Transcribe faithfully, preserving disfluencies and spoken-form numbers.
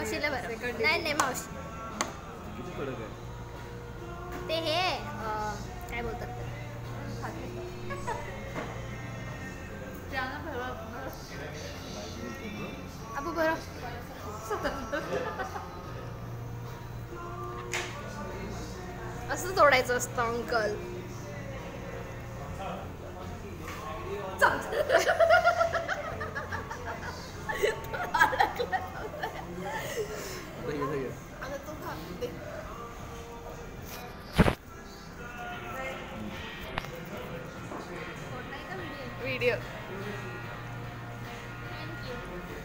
मावशीला बरं. नाही नाही मावशी ते हे काय बोलतात अबू बरं असं तोडायचं असतं अंकल. व्हिडिओ